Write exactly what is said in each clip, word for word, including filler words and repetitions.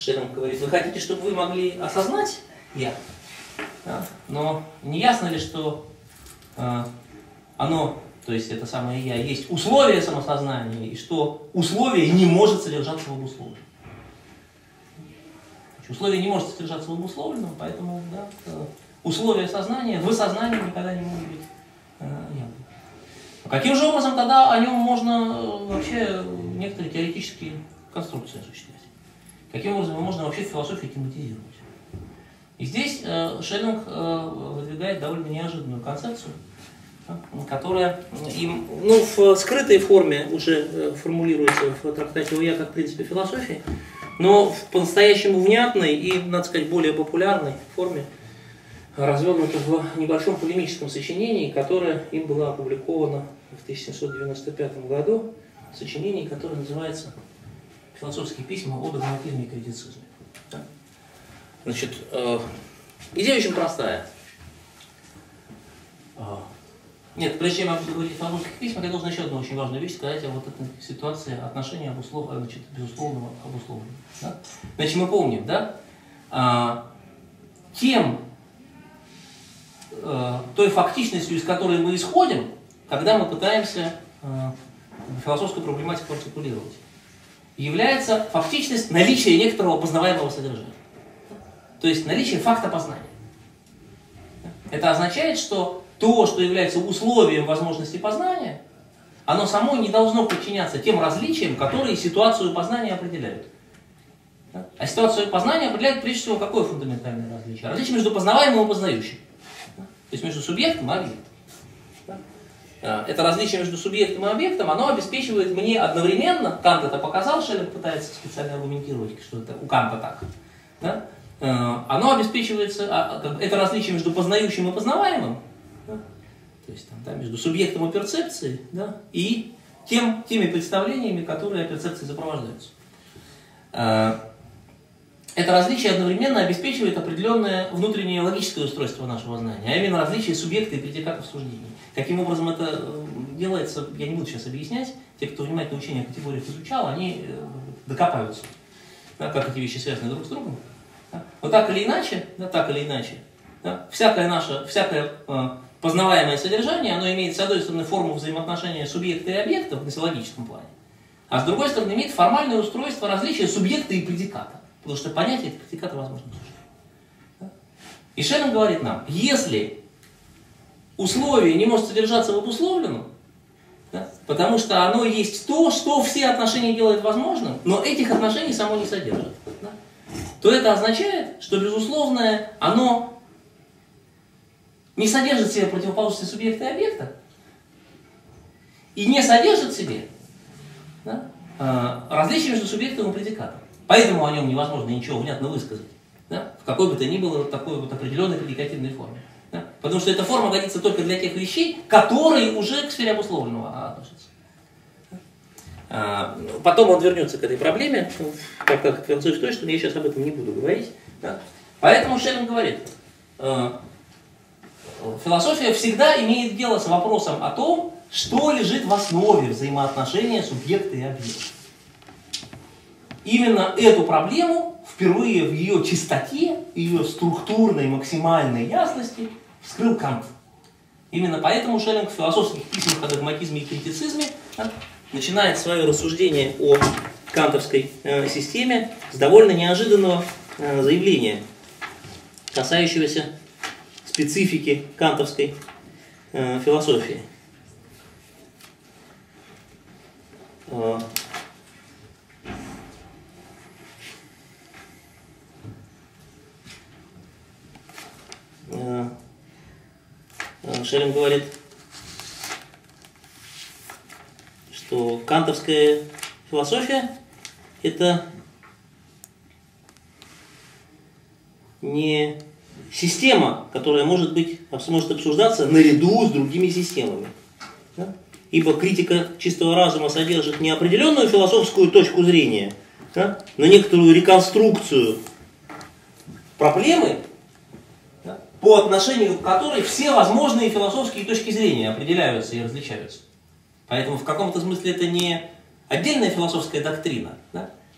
Шеллинг говорит, вы хотите, чтобы вы могли осознать «я», да? Но не ясно ли, что э, оно, то есть это самое «я», есть условие самосознания, и что условие не может содержаться в обусловленном. Условие не может содержаться в обусловленном, поэтому да, условия сознания в сознании никогда не могут быть э, «я». Каким же образом тогда о нем можно вообще некоторые теоретические конструкции осуществлять? Каким образом можно вообще в философии тематизировать? И здесь э, Шеллинг э, выдвигает довольно неожиданную концепцию, да, которая им, ну, в скрытой форме уже э, формулируется в трактате «Я» как в принципе философии, но в по-настоящему внятной и, надо сказать, более популярной форме развернута в небольшом полемическом сочинении, которое им было опубликовано в тысяча семьсот девяносто пятом году, сочинение, которое называется «Философские письма о догматизме и критицизме». Да? Значит, э, идея очень простая. Э, нет, прежде чем я буду говорить о философских письмах, я должен еще одну очень важную вещь сказать о вот этой ситуации отношения обуслов... значит, безусловного обусловленного. Да? Значит, мы помним, да, э, тем, э, той фактичностью, из которой мы исходим, когда мы пытаемся э, философскую проблематику артикулировать, является фактичность наличия некоторого познаваемого содержания. То есть наличие факта познания. Это означает, что то, что является условием возможности познания, оно само не должно подчиняться тем различиям, которые ситуацию познания определяют. А ситуацию познания определяет прежде всего какое фундаментальное различие? Различие между познаваемым и познающим. То есть между субъектом и объектом. Это различие между субъектом и объектом, оно обеспечивает мне одновременно, Кант это показал, Шеллинг пытается специально аргументировать, что это у Канта так, да? Оно обеспечивается, это различие между познающим и познаваемым, да? То есть там, да, между субъектом и перцепцией, да? И тем, теми представлениями, которые перцепцией сопровождаются. Это различие одновременно обеспечивает определенное внутреннее логическое устройство нашего знания, а именно различие субъекта и предикатов суждений. Каким образом это делается, я не буду сейчас объяснять. Те, кто внимательно учение о категориях изучал, они докопаются, да, как эти вещи связаны друг с другом. Да. Но так или иначе, да, так или иначе, да, всякое наше, всякое э, познаваемое содержание, оно имеет, с одной стороны, форму взаимоотношения субъекта и объекта в носологическом плане, а с другой стороны, имеет формальное устройство различия субъекта и предиката. Потому что понятие это предиката возможно существует. И Шеллинг говорит нам, если условие не может содержаться в обусловленном, да, потому что оно есть то, что все отношения делает возможным, но этих отношений само не содержит, да, то это означает, что безусловное оно не содержит в себе противоположности субъекта и объекта и не содержит в себе, да, различия между субъектом и предикатом. Поэтому о нем невозможно ничего внятно высказать, да, в какой бы то ни было такой вот определенной предикативной форме. Да? Потому что эта форма годится только для тех вещей, которые уже к сфере обусловленного относятся. А, потом он вернется к этой проблеме, как, как философия той, что я сейчас об этом не буду говорить. Да? Поэтому Шеллинг говорит, э, философия всегда имеет дело с вопросом о том, что лежит в основе взаимоотношения субъекта и объекта. Именно эту проблему впервые в ее чистоте, ее структурной максимальной ясности вскрыл Кант. Именно поэтому Шеллинг в философских письмах о догматизме и критицизме, да, начинает свое рассуждение о кантовской э, системе с довольно неожиданного э, заявления, касающегося специфики кантовской э, философии. Э, Шеллинг говорит, что кантовская философия – это не система, которая может быть, может обсуждаться наряду с другими системами. Да? Ибо критика чистого разума содержит не определенную философскую точку зрения, да, но некоторую реконструкцию проблемы, да, по отношению к которой все возможные философские точки зрения определяются и различаются. Поэтому в каком-то смысле это не отдельная философская доктрина, да, а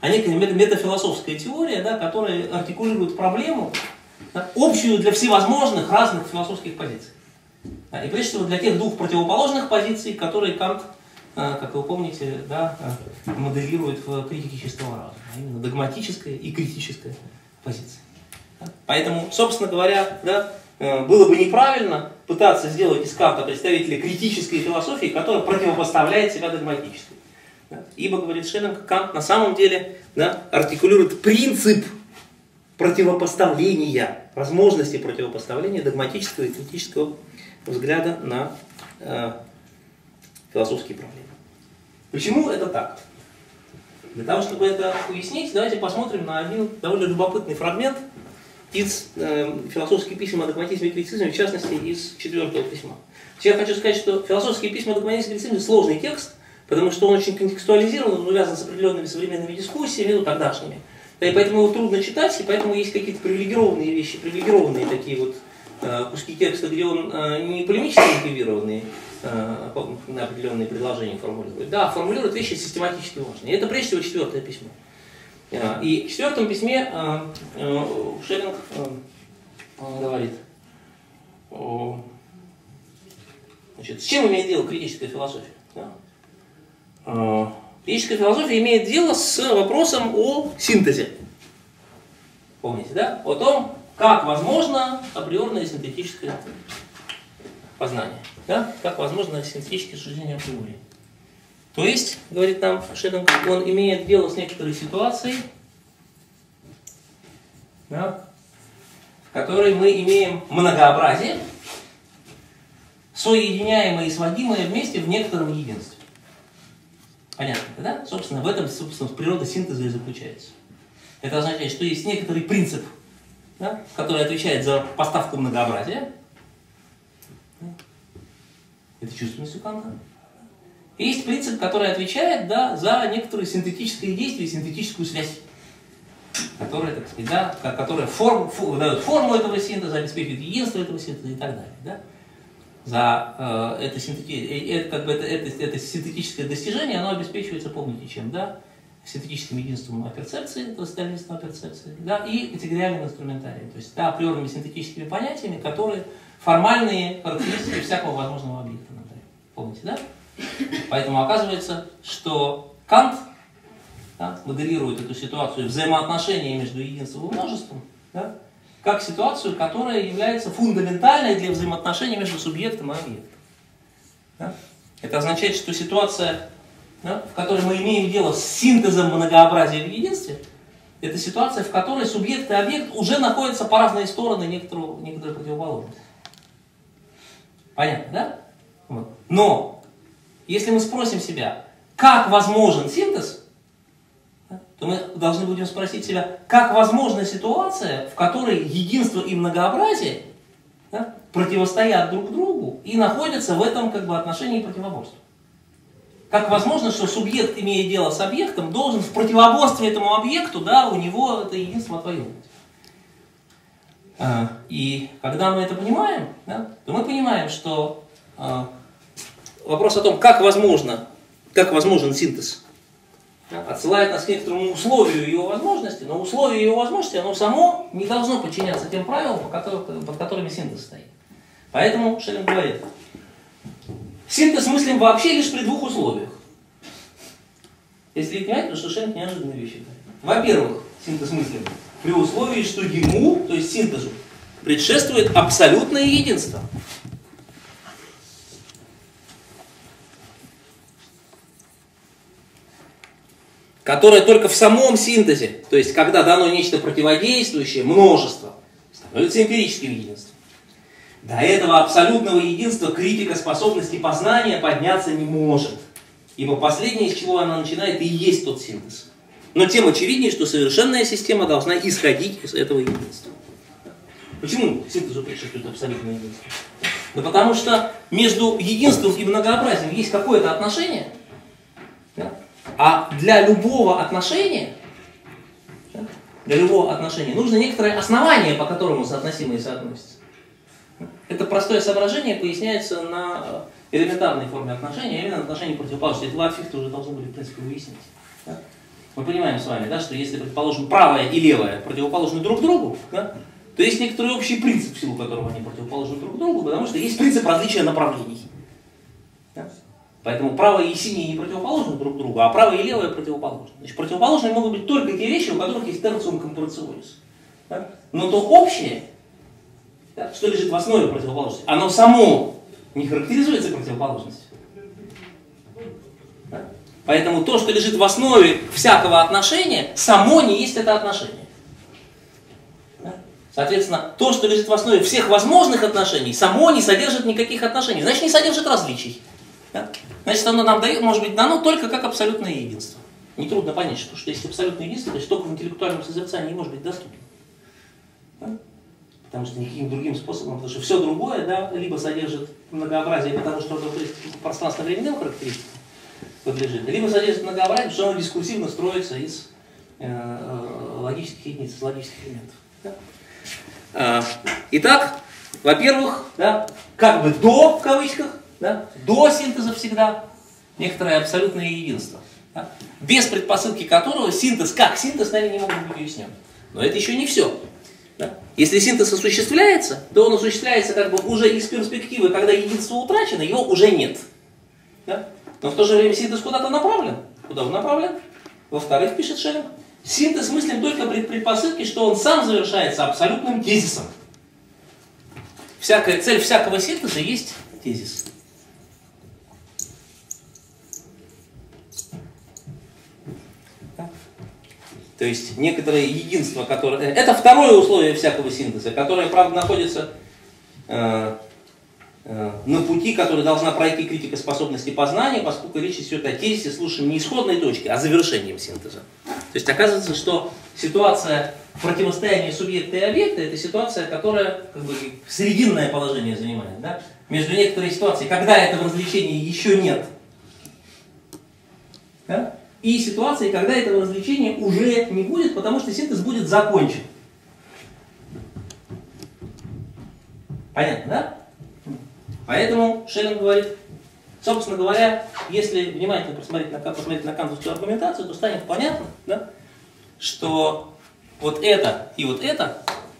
а некая метафилософская теория, да, которая артикулирует проблему, да, общую для всевозможных разных философских позиций. Да, и прежде всего для тех двух противоположных позиций, которые Кант, как вы помните, да, моделирует в критике чистого разума, а именно догматическая и критическая позиция. Да. Поэтому, собственно говоря, да, было бы неправильно пытаться сделать из Канта представителя критической философии, которая противопоставляет себя догматической. Да. Ибо, говорит Шеллинг, Кант на самом деле, да, артикулирует принцип противопоставления, возможности противопоставления догматического и критического взгляда на э, философские проблемы. Почему это так? Для того, чтобы это уяснить, давайте посмотрим на один довольно любопытный фрагмент из э, философских писем о догматизме и критицизме, в частности, из четвертого письма. Я хочу сказать, что философские письма о догматизме и критицизме сложный текст, потому что он очень контекстуализирован, он увязан с определенными современными дискуссиями, ну, тогдашними. Да, и поэтому его трудно читать, и поэтому есть какие-то привилегированные вещи, привилегированные такие вот э, куски текста, где он э, не полемически мотивированные, э, на определенные предложения формулирует, да, формулирует вещи систематически важные. И это прежде всего четвертое письмо. Э, и в четвертом письме э, э, Шеллинг э, э, говорит, э, значит, с чем имеет дело критическая философия? Да? Э, Критическая философия имеет дело с вопросом о синтезе. Помните, да? О том, как возможно априорное синтетическое познание. Да? Как возможно синтетическое суждение априори. То есть, говорит нам Шеллинг, он имеет дело с некоторой ситуацией, да, в которой мы имеем многообразие, соединяемое и сводимое вместе в некотором единстве. Понятно, да? Собственно, в этом, собственно, природа синтеза и заключается. Это означает, что есть некоторый принцип, да, который отвечает за поставку многообразия. Это чувственность у Канта. И есть принцип, который отвечает, да, за некоторое синтетическое действие, синтетическую связь, которая, так сказать, да, которая форм, фу, дает форму этого синтеза, обеспечивает единство этого синтеза и так далее. Да? За э, это, синтети... это, как бы, это, это, это синтетическое достижение, оно обеспечивается, помните, чем, да? Синтетическим единством перцепции, достоверностью перцепции, да, и категориальным инструментарием, то есть, да, априорными синтетическими понятиями, которые формальные характеристики всякого возможного объекта. Например. Помните, да? Поэтому оказывается, что Кант, да, моделирует эту ситуацию взаимоотношения между единством и множеством, да, как ситуацию, которая является фундаментальной для взаимоотношений между субъектом и объектом. Да? Это означает, что ситуация, да, в которой мы имеем дело с синтезом многообразия в единстве, это ситуация, в которой субъект и объект уже находятся по разные стороны некоторого, некоторой противоположности. Понятно, да? Вот. Но, если мы спросим себя, как возможен синтез, то мы должны будем спросить себя, как возможна ситуация, в которой единство и многообразие, да, противостоят друг другу и находятся в этом, как бы, отношении противоборства. Как возможно, что субъект, имея дело с объектом, должен в противоборстве этому объекту, да, у него это единство отвоевывать. И когда мы это понимаем, да, то мы понимаем, что а, вопрос о том, как возможно, как возможен синтез, да, отсылает нас к некоторому условию его возможности, но условие его возможности, оно само не должно подчиняться тем правилам, по которым, под которыми синтез стоит. Поэтому Шеллинг говорит, синтез мыслим вообще лишь при двух условиях. Если понимаете, потому что Шеллинг неожиданные вещи говорит. Во-первых, синтез мыслим при условии, что ему, то есть синтезу, предшествует абсолютное единство. Которое только в самом синтезе, то есть когда дано нечто противодействующее, множество, становится эмпирическим единством. До этого абсолютного единства критика способности познания подняться не может, ибо последнее, с чего она начинает, и есть тот синтез. Но тем очевиднее, что совершенная система должна исходить из этого единства. Почему синтезу предшествует абсолютное единство? Да потому что между единством и многообразием есть какое-то отношение, да? А для любого отношения, да, для любого отношения нужно некоторое основание, по которому соотносимые соотносятся. Это простое соображение поясняется на элементарной форме отношения, а именно отношения противоположности. Это вы от Фихта уже должны были, в принципе, выяснить. Да? мы понимаем с вами, да, что если, предположим, правое и левое противоположны друг другу, да, то есть некоторый общий принцип, в силу которого они противоположны друг другу, потому что есть принцип различия направлений. Да? Поэтому правое и синее не противоположны друг другу, а правое и левое противоположны. Значит, противоположны могут быть только те вещи, у которых есть терциум компарационис. Да? Но то общее, да, что лежит в основе противоположности, оно само не характеризуется противоположностью. Да? Поэтому то, что лежит в основе всякого отношения, само не есть это отношение. Да? Соответственно, то, что лежит в основе всех возможных отношений, само не содержит никаких отношений, значит, не содержит различий. Да? Значит, оно нам дает, может быть дано только как абсолютное единство. Нетрудно понять, что, что есть абсолютное единство, то есть только в интеллектуальном созерцании не может быть доступно. Да? Потому что никаким другим способом, потому что все другое, да, либо содержит многообразие, потому что оно пространственно-временным характеристикам подлежит, либо содержит многообразие, потому что оно дискурсивно строится из э, логических единиц, из логических элементов. Да? А, итак, во-первых, да, как бы до, в кавычках, да, до синтеза всегда некоторое абсолютное единство, да, без предпосылки которого синтез как синтез нами не может быть уяснен. Но это еще не все. Да? Если синтез осуществляется, то он осуществляется как бы уже из перспективы, когда единство утрачено, его уже нет. Да? Но в то же время синтез куда-то направлен. Куда он направлен? Во-вторых, пишет Шеллинг, синтез мыслим только при предпосылке, что он сам завершается абсолютным тезисом. Всякая, цель всякого синтеза есть тезис. То есть некоторое единство, которое... Это второе условие всякого синтеза, которое, правда, находится э, э, на пути, который должна пройти критика способности познания, поскольку речь идет о тезисе, слушаем не исходной точки, а завершением синтеза. То есть оказывается, что ситуация противостояния субъекта и объекта — это ситуация, которая как бы срединное положение занимает. Да? Между некоторой ситуацией, когда этого развлечения еще нет, да? И ситуации, когда этого развлечения уже не будет, потому что синтез будет закончен. Понятно, да? Поэтому Шеллинг говорит, собственно говоря, если внимательно посмотреть на, посмотреть на кантовскую аргументацию, то станет понятно, да, что вот это и вот это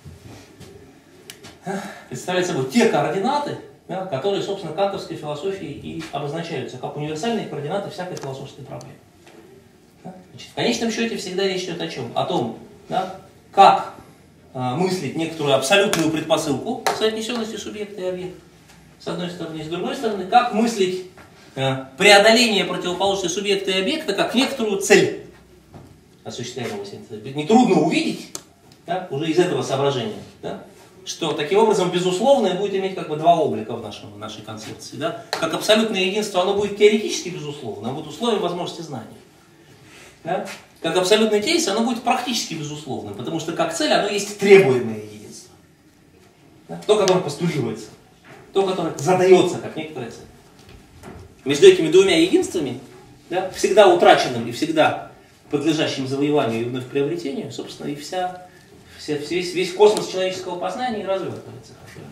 представляют собой те координаты, да, которые, собственно, кантовской философией и обозначаются как универсальные координаты всякой философской проблемы. Значит, в конечном счете всегда речь идет о чем? О том, да, как э, мыслить некоторую абсолютную предпосылку соотнесенности субъекта и объекта, с одной стороны, и с другой стороны, как мыслить э, преодоление противоположности субъекта и объекта как некоторую цель осуществляемого синтеза. Ведь нетрудно увидеть, да, уже из этого соображения, да, что таким образом безусловное будет иметь как бы два облика в, нашем, в нашей концепции. Да? Как абсолютное единство оно будет теоретически безусловно, оно будет условием возможности знания. Да? Как абсолютный тезис, оно будет практически безусловным, потому что как цель оно есть требуемое единство. Да? То, которое постулируется, то, которое задается как некоторая цель. Между этими двумя единствами, да, всегда утраченным и всегда подлежащим завоеванию и вновь приобретению, собственно, и вся, вся, весь, весь космос человеческого познания и развертывается.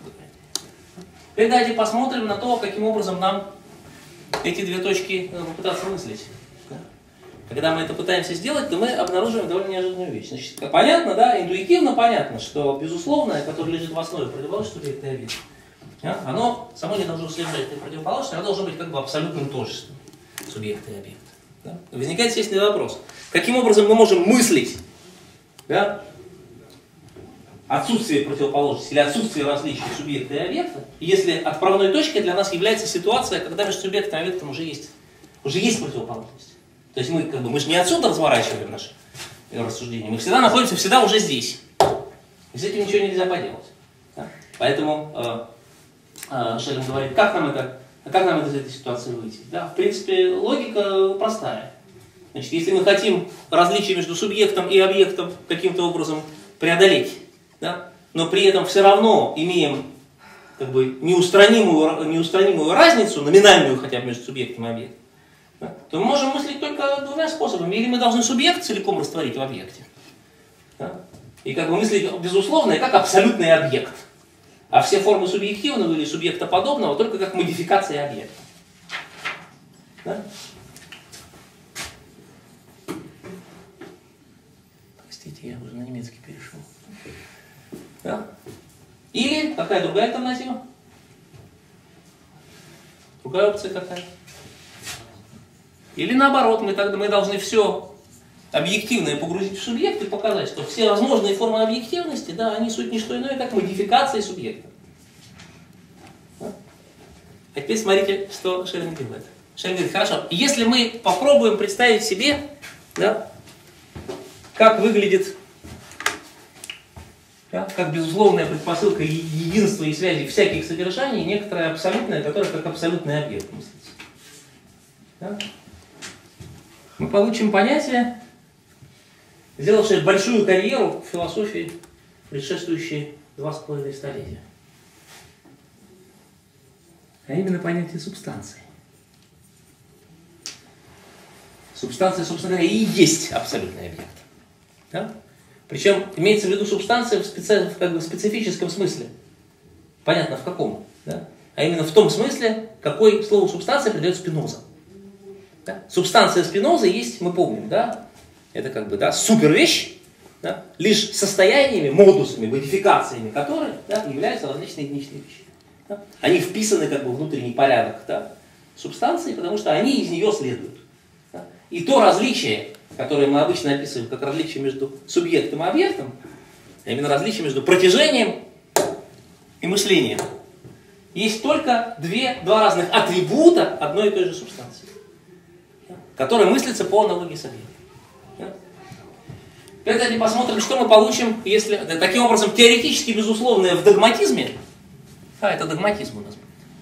Теперь давайте посмотрим на то, каким образом нам эти две точки попытаться мыслить. Когда мы это пытаемся сделать, то мы обнаруживаем довольно неожиданную вещь. Значит, понятно, да, интуитивно понятно, что безусловное, которое лежит в основе противоположности субъекта и объекта, да, оно само не должно следовать этой противоположности, оно должно быть как бы абсолютным тождеством субъекта и объекта. Да? Возникает естественный вопрос. Каким образом мы можем мыслить, да, отсутствие противоположности или отсутствие различий субъекта и объекта, если отправной точкой для нас является ситуация, когда между субъектом и объектом уже есть, уже есть противоположность. То есть мы, как бы, мы же не отсюда разворачиваем наши рассуждения, мы всегда находимся всегда уже здесь. И с этим ничего нельзя поделать. Да? Поэтому э, э, Шеллинг говорит, как нам, это, как нам это из этой ситуации выйти. Да? В принципе, логика простая. Значит, если мы хотим различие между субъектом и объектом каким-то образом преодолеть, да? Но при этом все равно имеем как бы, неустранимую, неустранимую разницу, номинальную хотя бы между субъектом и объектом, то мы можем мыслить только двумя способами. Или мы должны субъект целиком растворить в объекте. Да? И как бы мыслить безусловное как абсолютный объект. А все формы субъективного или субъектоподобного только как модификация объекта. Да? Да? Или какая другая альтернатива? Другая опция какая? Или наоборот, мы, тогда, мы должны все объективное погрузить в субъект и показать, что все возможные формы объективности, да, они суть не что иное, как модификации субъекта. Да? А теперь смотрите, что Шеллинг делает. Шеллинг говорит, хорошо, если мы попробуем представить себе, да, как выглядит, да, как безусловная предпосылка единства и связи всяких содержаний, некоторое абсолютное, которое как абсолютный объект мыслится. Да? Мы получим понятие, сделавшее большую карьеру в философии, предшествующие два с половиной столетия. А именно понятие субстанции. Субстанция, собственно говоря, и есть абсолютный объект. Да? Причем имеется в виду субстанция в, специ... в, как бы, в специфическом смысле. Понятно, в каком. Да? А именно в том смысле, какой слово субстанция придает Спиноза. Да? Субстанция Спинозы есть, мы помним, да? Это как бы, да, супер вещь, да? Лишь состояниями, модусами, модификациями которых, да, являются различные единичные вещи. Да? Они вписаны как бы в внутренний порядок, да, субстанции, потому что они из нее следуют. Да? И то различие, которое мы обычно описываем как различие между субъектом и объектом, а именно различие между протяжением и мышлением, есть только две, два разных атрибута одной и той же субстанции, да, которые мыслятся по аналогии с объектом. Да? Давайте посмотрим, что мы получим, если таким образом теоретически безусловное в догматизме, а это догматизм у нас будет.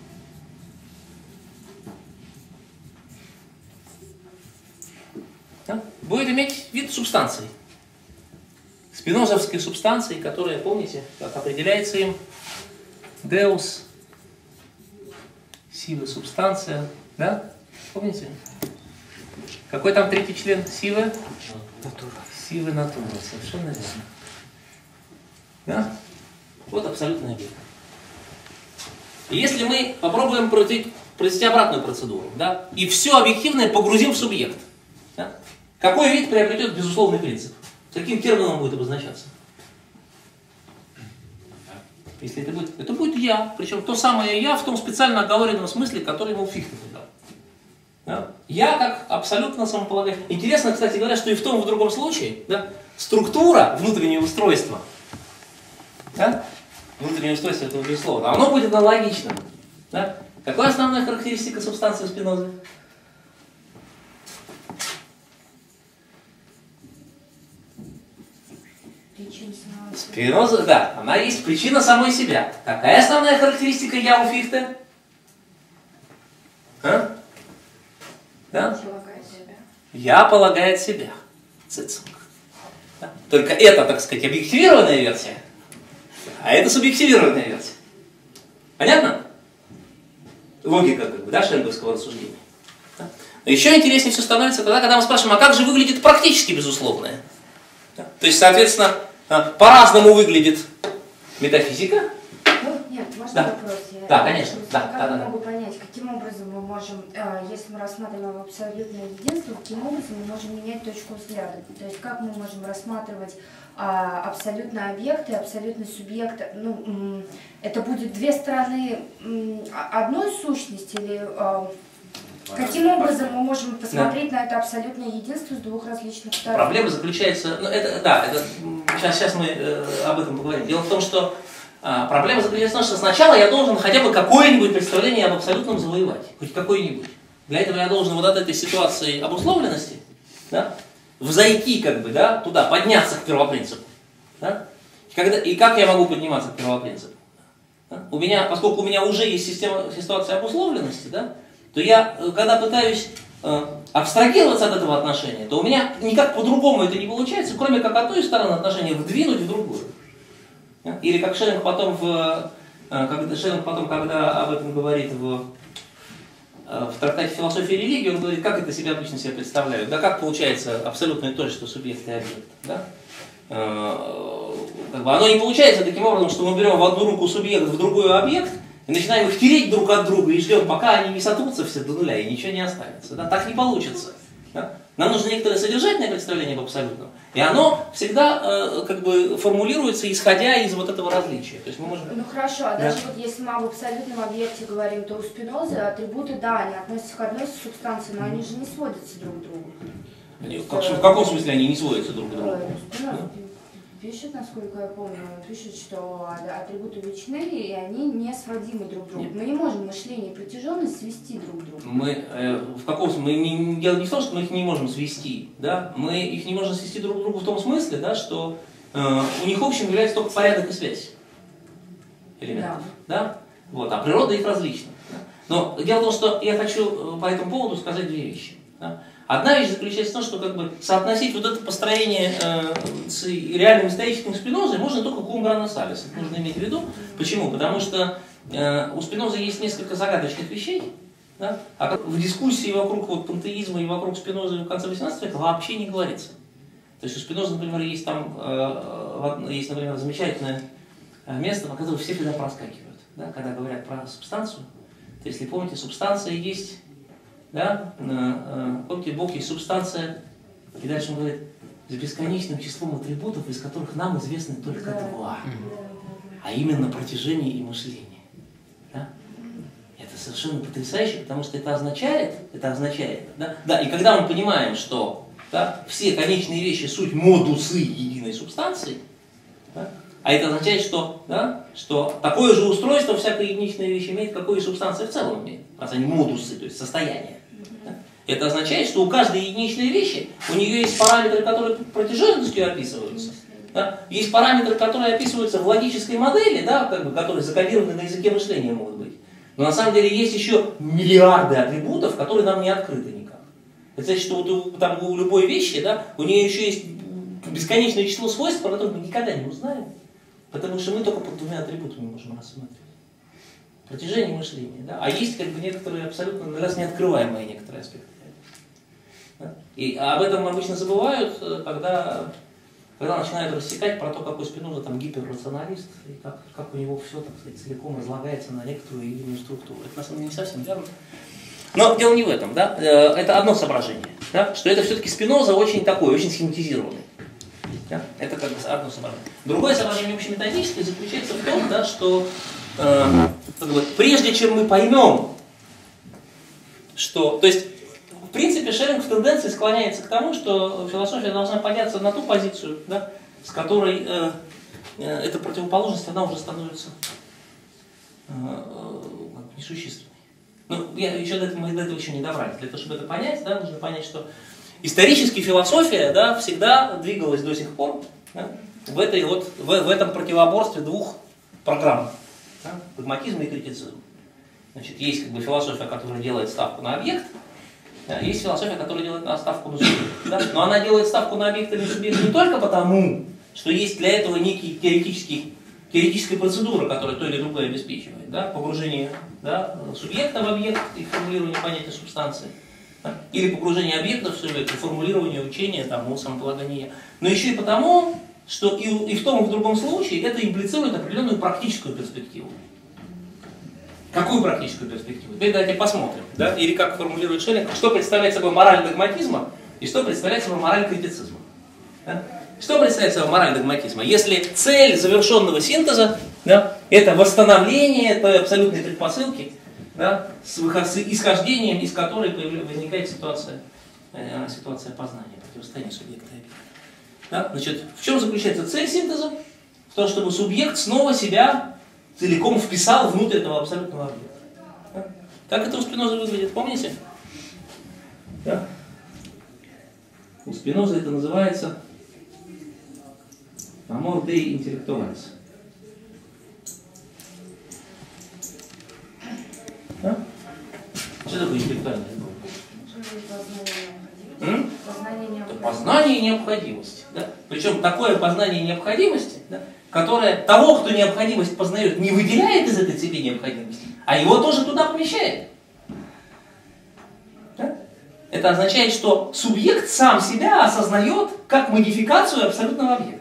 Да? Будет иметь вид субстанции. Спинозовской субстанции, которая, помните, как определяется им, Deus, сила, субстанция, да? Помните? Какой там третий член силы? Натура. Силы натуры, совершенно верно. Да? Вот абсолютный объект. И если мы попробуем провести, провести обратную процедуру, да, и все объективное погрузим в субъект, да, какой вид приобретет безусловный принцип? Каким термином будет обозначаться? Если это будет, это будет я, причем то самое я в том специально оговоренном смысле, который ему Фихте придал. Да? Я как абсолютно самополагающий. Интересно, кстати говоря, что и в том, и в другом случае, да, структура внутреннего устройства, да, внутреннее устройство этого безусловно, оно будет аналогичным. Да? Какая основная характеристика субстанции Спинозы? Спиноза, да, она есть причина самой себя. Какая основная характеристика я у Фихте? А? Да? Я полагает себя. Да? Только это, так сказать, объективированная версия, а это субъективированная версия. Понятно? Логика, как бы, да, шеллинговского рассуждения. Да? Но еще интереснее все становится тогда, когда мы спрашиваем, а как же выглядит практически безусловное? Да? То есть, соответственно, по-разному выглядит метафизика. Нет, можно да. вопрос? Я да, конечно. Да, как да, я да, могу да. понять, каким образом мы можем, если мы рассматриваем абсолютное единство, каким образом мы можем менять точку взгляда? То есть как мы можем рассматривать а, абсолютные объекты, абсолютный субъект? Ну, это будет две стороны одной сущности или а, каким образом мы можем посмотреть да. на это абсолютное единство с двух различных сторон? Проблема заключается, ну это, да, это, сейчас, сейчас мы э, об этом поговорим. Дело в том, что э, проблема заключается в том, что сначала я должен хотя бы какое-нибудь представление об абсолютном завоевать, хоть какое-нибудь. Для этого я должен вот от этой ситуации обусловленности, да, взойти как бы, да, туда, подняться к первопринципу. Да? И, когда, и как я могу подниматься к первопринципу? Да? У меня, поскольку у меня уже есть система, ситуация обусловленности, да, то я, когда пытаюсь э, абстрагироваться от этого отношения, то у меня никак по-другому это не получается, кроме как от той стороны отношения вдвинуть в другую. Да? Или как Шеллинг потом, в, э, когда, Шеллинг потом, когда об этом говорит в, э, в трактате «Философия и религия», он говорит, как это себя обычно себе представляют. Да как получается абсолютное то, что субъект и объект. Да? Э, как бы оно не получается таким образом, что мы берем в одну руку субъект, в другую объект, и начинаем их тереть друг от друга и ждем, пока они не сотрутся все до нуля и ничего не останется. Да? Так не получится. Да? Нам нужно некоторое содержательное представление об абсолютном, и оно всегда э, как бы формулируется, исходя из вот этого различия. То есть мы можем... Ну хорошо, а да. даже вот если мы об абсолютном объекте говорим, то у Спинозы атрибуты, да, они относятся к одной субстанции, но они же не сводятся друг к другу. Они, как, в каком смысле они не сводятся друг к другу? Спиноза пишет, насколько я помню, пишет, что атрибуты величины, и они не сводимы друг к другу. Нет. Мы не можем мышление и протяженность свести друг к другу. Мы, э, в каком смысле? Мы не, дело не в том, что мы их не можем свести, да? Мы их не можем свести друг к другу в том смысле, да, что э, у них общим является только порядок и связь элементов. Да. Да? Вот, а природа их различна. Да? Но дело в том, что я хочу по этому поводу сказать две вещи. Да? Одна вещь заключается в том, что как бы соотносить вот это построение э, с реальным историческим Спинозой можно только кум-грана салис. Это нужно иметь в виду. Почему? Потому что э, у Спинозы есть несколько загадочных вещей, да? А в дискуссии вокруг вот, пантеизма и вокруг Спинозы в конце восемнадцатого века вообще не говорится. То есть у Спинозы, например, есть там э, есть, например, замечательное место, по которому все всегда проскакивают, да? Когда говорят про субстанцию. То есть, если помните, субстанция есть. Да? Помните, Бог есть субстанция, и дальше он говорит, с бесконечным числом атрибутов, из которых нам известны только два, а именно протяжение и мышление. Да? Это совершенно потрясающе, потому что это означает, это означает, да, да и когда мы понимаем, что да, все конечные вещи суть модусы единой субстанции, да, а это означает, что, да, что такое же устройство всякая единичная вещь имеет, какое и субстанция в целом имеет, раз они модусы, то есть состояние. Это означает, что у каждой единичной вещи у нее есть параметры, которые протяженностью описываются. Да? Есть параметры, которые описываются в логической модели, да, как бы, которые закодированы на языке мышления могут быть. Но на самом деле есть еще миллиарды атрибутов, которые нам не открыты никак. Это значит, что вот у, там, у любой вещи, да, у нее еще есть бесконечное число свойств, про которые мы никогда не узнаем, потому что мы только под двумя атрибутами можем рассматривать. Протяжение мышления. Да? А есть как бы некоторые абсолютно для нас неоткрываемые некоторые аспекты. Да? И об этом обычно забывают, когда, когда начинают рассекать про то, какой Спиноза там гиперрационалист, и как, как у него все так сказать, целиком разлагается на некоторую единую структуру. Это на самом деле не совсем верно. Но дело не в этом. Да? Это одно соображение. Да? Что это все-таки Спиноза очень такой, очень схематизированный. Да? Это как бы одно соображение. Другое соображение общеметодическое заключается в том, да, что э, как бы, прежде чем мы поймем, что... То есть, в принципе, Шеллинг в тенденции склоняется к тому, что философия должна подняться на ту позицию, да, с которой э, э, эта противоположность, она уже становится э, э, несущественной. Ну, я еще до этого, мы до этого еще не добрались. Для того, чтобы это понять, да, нужно понять, что исторически философия, да, всегда двигалась до сих пор, да, в, этой вот, в, в этом противоборстве двух программ, да, догматизм и критицизм. Значит, есть как бы философия, которая делает ставку на объект, да, есть философия, которая делает ставку на субъект. Да, но она делает ставку на объект или субъект не только потому, что есть для этого некий теоретический, теоретическая процедура, которая то или другое обеспечивает, да, погружение, да, субъекта в объект и формулирование понятия субстанции. Да? Или погружение объектов в субъект, и формулирование учения там, о самополагании. Но еще и потому, что и, и в том, и в другом случае это имплицирует определенную практическую перспективу. Какую практическую перспективу? Теперь давайте посмотрим. Да? Или как формулирует Шеллинг, что представляет собой мораль догматизма и что представляет собой мораль критицизма. Да? Что представляет собой мораль догматизма? Если цель завершенного синтеза, да, это восстановление той абсолютной предпосылки, да, с, с исхождением, из которой возникает ситуация, э, ситуация познания, противостояния субъекта и объекта. Да? Значит, в чем заключается цель синтеза? В том, чтобы субъект снова себя целиком вписал внутрь этого абсолютного объекта. Да? Как это у Спинозы выглядит, помните? Да? У Спинозы это называется amor dei intellectualis. Да? Что такое интеллектуальное? Познание необходимости. Познание необходимости. Да? Причем такое познание необходимости, да, которое того, кто необходимость познает, не выделяет из этой цепи необходимости, а его тоже туда помещает. Да? Это означает, что субъект сам себя осознает как модификацию абсолютного объекта.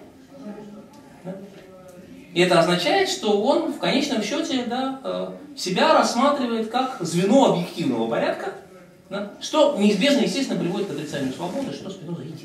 И это означает, что он в конечном счете, да, себя рассматривает как звено объективного порядка, Да? Что неизбежно, естественно, приводит к отрицанию свободы, что Спиноза и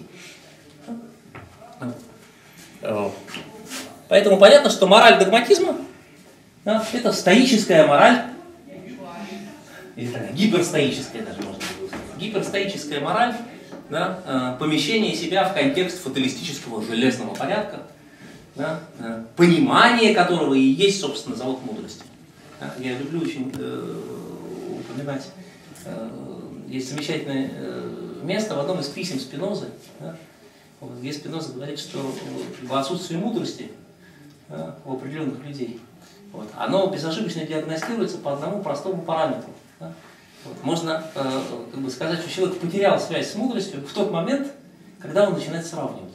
делает. Поэтому понятно, что мораль догматизма, да, это стоическая мораль, или так, гиперстоическая даже можно сказать. Гиперстоическая мораль, да, помещение себя в контекст фаталистического железного порядка, да, понимание которого и есть, собственно, залог мудрости. Да, я люблю очень э, упоминать, э, есть замечательное э, место в одном из писем Спинозы, да, где Спиноза говорит, что в отсутствии мудрости, да, у определенных людей, вот, оно безошибочно диагностируется по одному простому параметру. Да. Вот, можно э, как бы сказать, что человек потерял связь с мудростью в тот момент, когда он начинает сравнивать.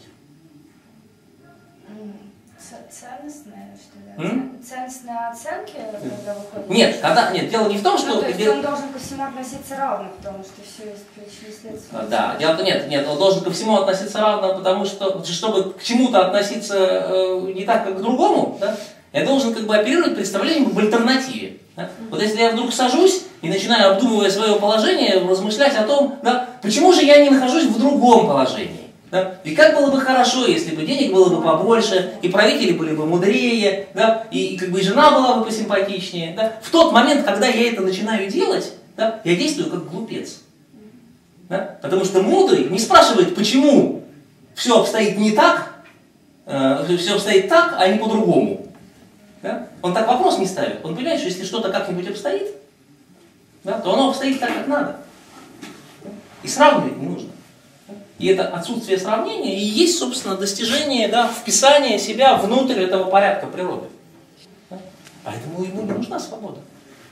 Ценностные, что ли? М? Ценностные оценки, когда выходит? Нет, когда, нет, дело не в том, что... Ну, то есть дело... он должен ко всему относиться равно, потому что все есть причины следствия. Да, дело нет, нет, он должен ко всему относиться равно, потому что, чтобы к чему-то относиться э, не так, как к другому, да, я должен как бы оперировать представлением об альтернативе. Да? Mm-hmm. Вот если я вдруг сажусь и начинаю, обдумывая свое положение, размышлять о том, да, почему же я не нахожусь в другом положении. Да? И как было бы хорошо, если бы денег было бы побольше, и правители были бы мудрее, да? и, и как бы и жена была бы посимпатичнее. Да? В тот момент, когда я это начинаю делать, да, я действую как глупец. Да? Потому что мудрый не спрашивает, почему все обстоит не так, э, все обстоит так, а не по-другому. Да? Он так вопрос не ставит. Он понимает, что если что-то как-нибудь обстоит, да, то оно обстоит так, как надо. И сравнивать не нужно. И это отсутствие сравнения и есть, собственно, достижение, да, вписания себя внутрь этого порядка природы. Да? Поэтому ему не нужна свобода.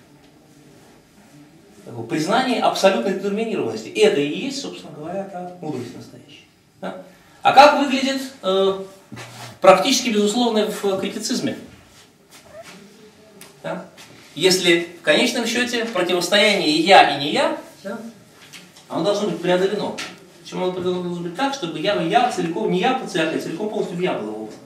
Такое признание абсолютной детерминированности. Это и есть, собственно говоря, та мудрость настоящая. Да? А как выглядит э, практически безусловно в критицизме? Да? Если в конечном счете противостояние «я» и «не я», да, оно должно быть преодолено. Причем оно должно быть так, чтобы я, я целиком, не я целиком, целиком полностью в я было вовсе.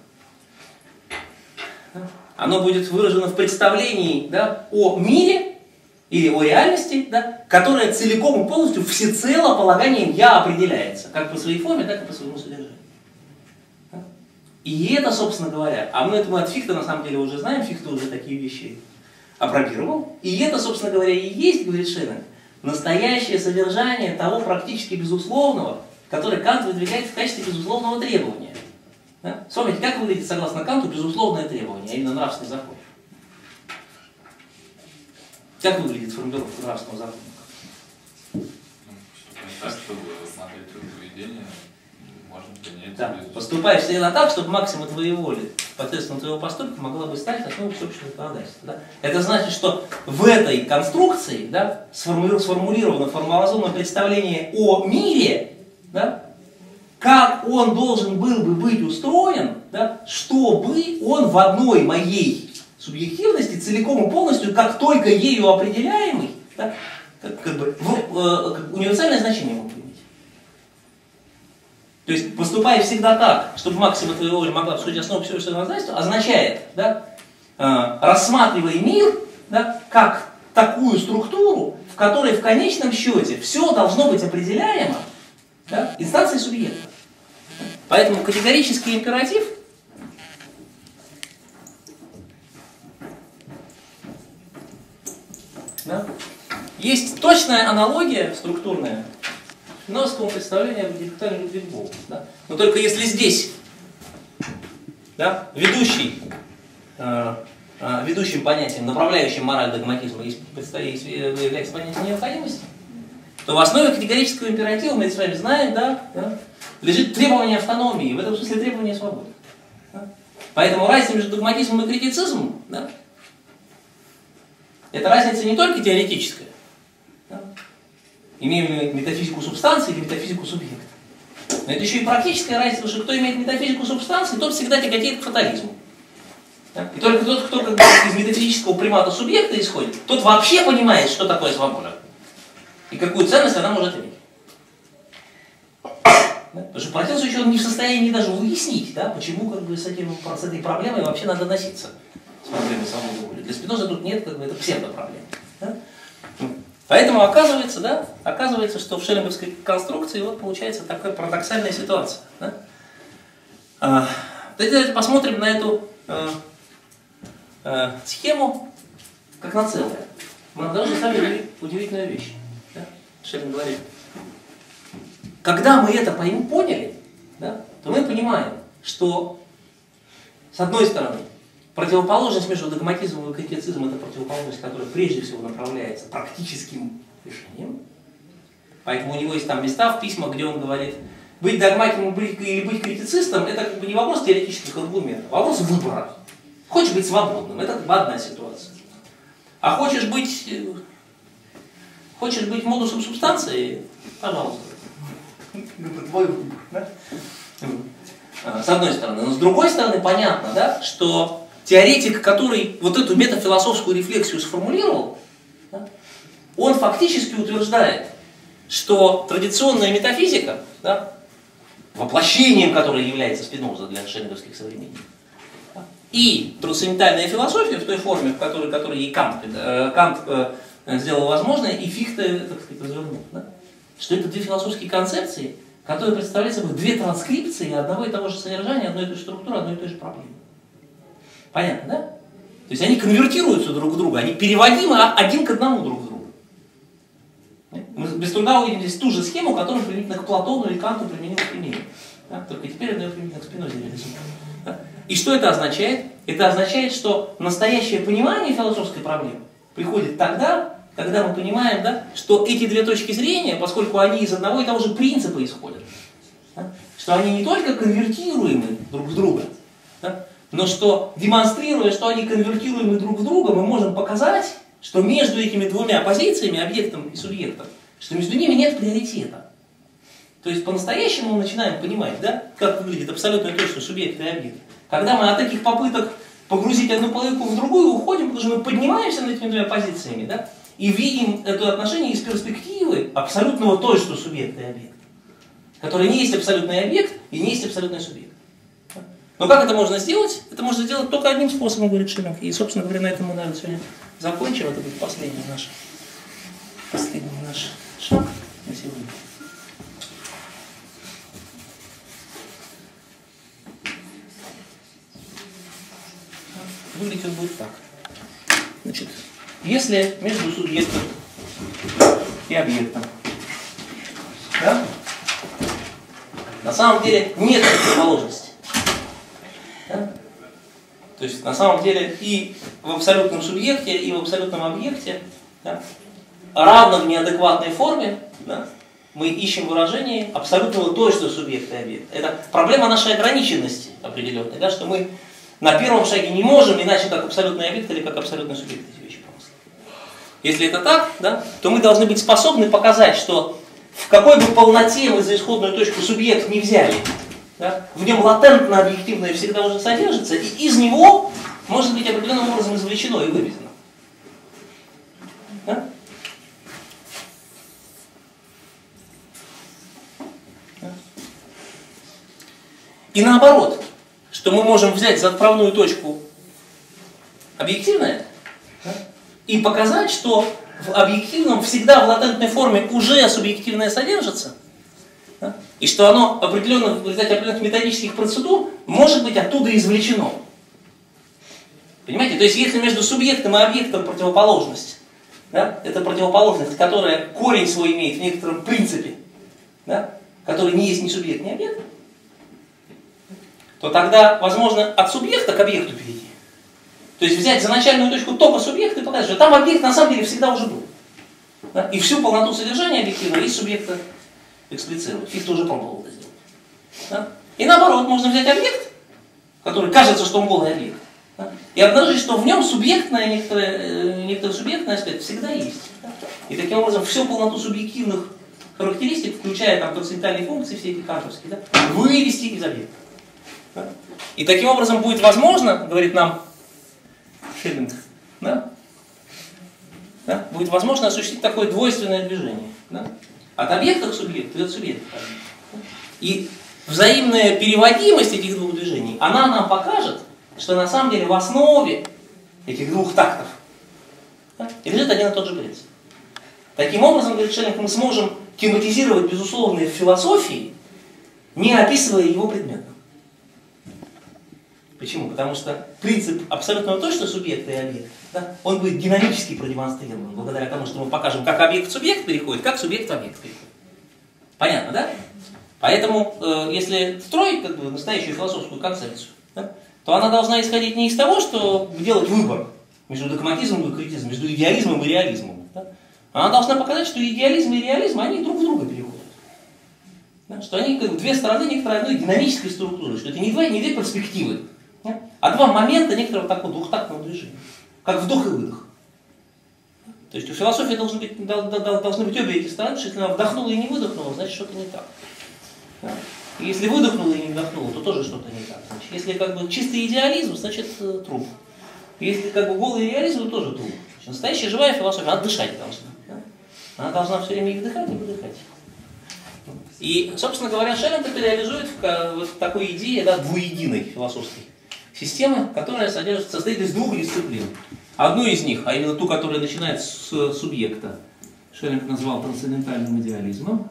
Да? Оно будет выражено в представлении, да, о мире или о реальности, да, которая целиком и полностью всецело полаганием «я» определяется, как по своей форме, так и по своему содержанию. Да? И это, собственно говоря, а мы это мы от Фихта на самом деле уже знаем, Фихт уже такие вещи опробировал, и это, собственно говоря, и есть, говорит Шеннинг, настоящее содержание того практически безусловного, которое Кант выдвигает в качестве безусловного требования. Да? Вспомните, как выглядит, согласно Канту, безусловное требование, а именно нравственный закон. Как выглядит формулировка нравственного закона? Так, чтобы модель поведения можно принять. Да. Поступай всегда так, чтобы максима твоей воли посредством твоего поступка могла бы стать основой всеобщего законодательства. Да? Это значит, что в этой конструкции, да, сформулировано формализованное представление о мире, да, как он должен был бы быть устроен, да, чтобы он в одной моей субъективности целиком и полностью, как только ею определяемый, да, как, как бы, в, э, как универсальное значение мог иметь. То есть, поступая всегда так, чтобы максима твоей воли могла обсудить основу всего законодательства, означает, да, э, рассматривая мир, да, как такую структуру, в которой в конечном счете все должно быть определяемо, да, инстанцией субъекта. Поэтому категорический императив да, есть точная аналогия структурная философскому представлению об интеллектуальном Людвигу. Да? Но только если здесь, да, ведущий, э, э, ведущим понятием, направляющим мораль догматизма есть, есть, является понятием необходимости, то в основе категорического императива, мы с вами знаем, да, да, лежит требование автономии, в этом смысле требование свободы. Да? Поэтому разница между догматизмом и критицизмом, да, это разница не только теоретическая. Да? Имеем ли метафизику субстанции или метафизику субъекта. Но это еще и практическая разница, потому что кто имеет метафизику субстанции, тот всегда тяготеет к фатализму. Да? И только тот, кто как бы из метафизического примата субъекта исходит, тот вообще понимает, что такое свобода. И какую ценность она может иметь. Да? Потому что в противном случае он не в состоянии даже выяснить, да, почему как бы, с, этим, с этой проблемой вообще надо носиться. С проблемой свободы воли. Для Спинозы тут нет, как бы, это псевдопроблема. Да? Поэтому оказывается, да, оказывается, что в шеллинговской конструкции вот получается такая парадоксальная ситуация. Да? А, давайте посмотрим на эту а, а, схему как на целое. Мы должны сами увидеть удивительную вещь. Да? Шеллинг говорит. Когда мы это поймем, поняли, да, то мы понимаем, что с одной стороны противоположность между догматизмом и критицизмом — это противоположность, которая прежде всего направляется практическим решением. Поэтому у него есть там места в письмах, где он говорит, быть догматиком или быть критицистом — это как бы не вопрос теоретических аргументов, а вопрос выбора. Хочешь быть свободным — это как бы одна ситуация. А хочешь быть, хочешь быть модусом субстанции — пожалуйста. Твой выбор. Да? С одной стороны. Но с другой стороны понятно, да, что теоретик, который вот эту метафилософскую рефлексию сформулировал, да, он фактически утверждает, что традиционная метафизика, да, воплощением которой является Спиноза для шеллинговских современников, да, и трансцендентальная философия в той форме, в которой, которой ей Кант, э, Кант э, сделал возможное, и Фихте, так сказать, развернул, да, что это две философские концепции, которые представляют собой две транскрипции одного и того же содержания, одной и той же структуры, одной и той же проблемы. Понятно, да? То есть они конвертируются друг в друга, они переводимы один к одному друг в друга. Мы без труда увидим здесь ту же схему, которую применительно к Платону и Канту применил к Пимену. Да? Только теперь это применительно к Спинозе. Да? И что это означает? Это означает, что настоящее понимание философской проблемы приходит тогда, когда мы понимаем, да, что эти две точки зрения, поскольку они из одного и того же принципа исходят, да, что они не только конвертируемы друг в друга, да, но что, демонстрируя, что они конвертируемы друг в друга, мы можем показать, что между этими двумя позициями, объектом и субъектом, что между ними нет приоритета. То есть по-настоящему мы начинаем понимать, да, как выглядит абсолютно точно субъект и объект. Когда мы от таких попыток погрузить одну половинку в другую уходим, потому что мы поднимаемся над этими двумя позициями, да, и видим это отношение из перспективы абсолютного точно субъекта и объекта, который не есть абсолютный объект и не есть абсолютный субъект. Но как это можно сделать? Это можно сделать только одним способом, говорит Шеллинг. И, собственно говоря, на этом мы, наверное, сегодня закончим. Это будет последний наш, последний наш шаг на сегодня. Выглядит он будет так. Значит, если между субъектом и объектом, да, на самом деле нет противоположности, да, то есть на самом деле и в абсолютном субъекте, и в абсолютном объекте, да, равно в неадекватной форме, да, мы ищем выражение абсолютного точного субъекта и объекта. Это проблема нашей ограниченности определенной, да, что мы на первом шаге не можем иначе как абсолютный объект или как абсолютный субъект эти вещи помыслить. Если это так, да, то мы должны быть способны показать, что в какой бы полноте мы за исходную точку субъект не взяли, да, в нем латентно объективное всегда уже содержится, и из него может быть определенным образом извлечено и выведено. Да? И наоборот, что мы можем взять за отправную точку объективное, да, и показать, что в объективном всегда в латентной форме уже субъективное содержится, да, и что оно определенно, в результате определенных методических процедур может быть оттуда извлечено. Понимаете? То есть если между субъектом и объектом противоположность, да, это противоположность, которая корень свой имеет в некотором принципе, да, который не есть ни субъект, ни объект, то тогда возможно от субъекта к объекту перейти. То есть взять за начальную точку только субъекта и показать, что там объект на самом деле всегда уже был. Да? И всю полноту содержания объективного из субъекта эксплицировать. Фихте уже пробовал это сделать. Да? И наоборот, можно взять объект, который кажется, что он голый объект, да? И обнаружить, что в нем субъектное, некоторое, некоторый субъектный аспект всегда есть. Да? И таким образом всю полноту субъективных характеристик, включая там трансцендентальные функции, все эти кантовские, да, вывести из объекта. Да? И таким образом будет возможно, говорит нам Шеллинг, да? Да? Будет возможно осуществить такое двойственное движение. Да? От объекта к субъекту и от субъекта к объекту. Да? И взаимная переводимость этих двух движений, она нам покажет, что на самом деле в основе этих двух тактов, да, лежит один и тот же принцип. Таким образом, говорит Шеллинг, мы сможем тематизировать безусловное в философии, не описывая его предметно. Почему? Потому что принцип абсолютного точного субъекта и объекта, да, он будет динамически продемонстрирован, благодаря тому, что мы покажем, как объект в субъект переходит, как субъект в объект переходит. Понятно, да? Поэтому, э, если строить как бы, настоящую философскую концепцию, да, то она должна исходить не из того, что делать выбор между догматизмом и критизмом, между идеализмом и реализмом. Да? Она должна показать, что идеализм и реализм, они друг в друга переходят. Да? Что они как бы, две стороны некоторой одной динамической структуры, что это не, два, не две перспективы, да? А два момента некоторого такого двухтактного движения, как вдох и выдох. То есть у философии должны быть, должны быть обе эти стороны, что если она вдохнула и не выдохнула, значит что-то не так. Да? И если выдохнула и не вдохнула, то тоже что-то не так. Значит, если как бы чистый идеализм, значит труп. Если как бы голый реализм, то тоже труп. Значит, настоящая живая философия, она дышать должна. Да? Она должна все время и вдыхать, и выдыхать. И, собственно говоря, Шеллинг это реализует в вот такой идее, да, двуединой философской системы, которая содержит, состоит из двух дисциплин. Одну из них, а именно ту, которая начинается с субъекта, Шеллинг назвал трансцендентальным идеализмом.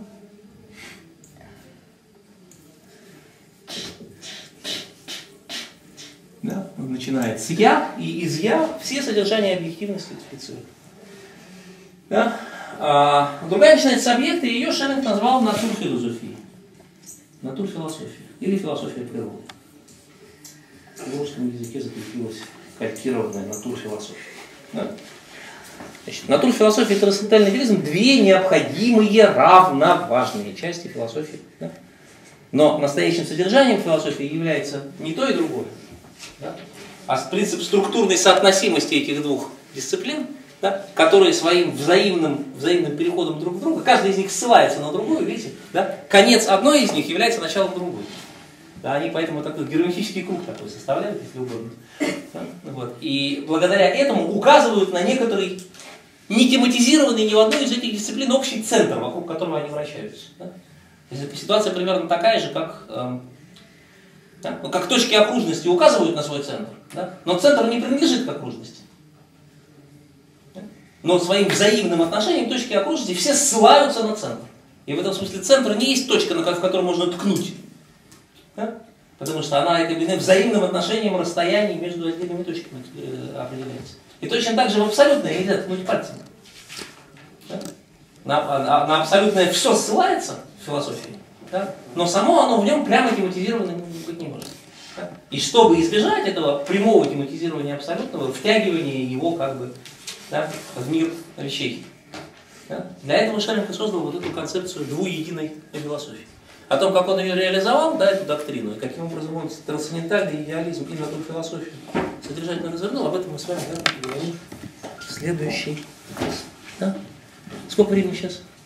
Да? Он начинает с «я», и из «я» все содержания объективности специфицирует. Да? А другая начинается с объекта, и ее Шеллинг назвал натурфилософией. Натурфилософия. Или философия природы. В русском языке закрепилась калькированная натурфилософия. Да? Значит, натурфилософия и трансцендентальный идеализм – две необходимые, равноважные части философии. Да? Но настоящим содержанием философии является не то и другое. Да? А принцип структурной соотносимости этих двух дисциплин, да, которые своим взаимным, взаимным переходом друг в друга, каждый из них ссылается на другую, видите, да? Конец одной из них является началом другой. Да, они поэтому такой герметический круг такой составляют, если угодно. Да? Вот. И благодаря этому указывают на некоторый не тематизированный ни в одной из этих дисциплин общий центр, вокруг которого они вращаются. Да? То есть ситуация примерно такая же, как... Эм, Да? Ну, как точки окружности указывают на свой центр, да? Но центр не принадлежит к окружности. Да? Но своим взаимным отношением точки окружности все ссылаются на центр. И в этом смысле центр не есть точка, в которую можно ткнуть. Да? Потому что она этим взаимным отношением расстояний между отдельными точками определяется. И точно так же в абсолютное нельзя ткнуть пальцем. Да? На, на, на абсолютное все ссылается в философии. Да? Но само оно в нем прямо тематизировано быть не может. Да? И чтобы избежать этого прямого тематизирования абсолютного, втягивания его как бы, да, в мир вещей. Да? Для этого Шеллинг и создал вот эту концепцию двуединой философии. О том, как он ее реализовал, да, эту доктрину, и каким образом он трансцендентальный идеализм и натурфилософию содержательно развернул, об этом мы с вами, да, поговорим в следующий раз. Да? Сколько времени сейчас?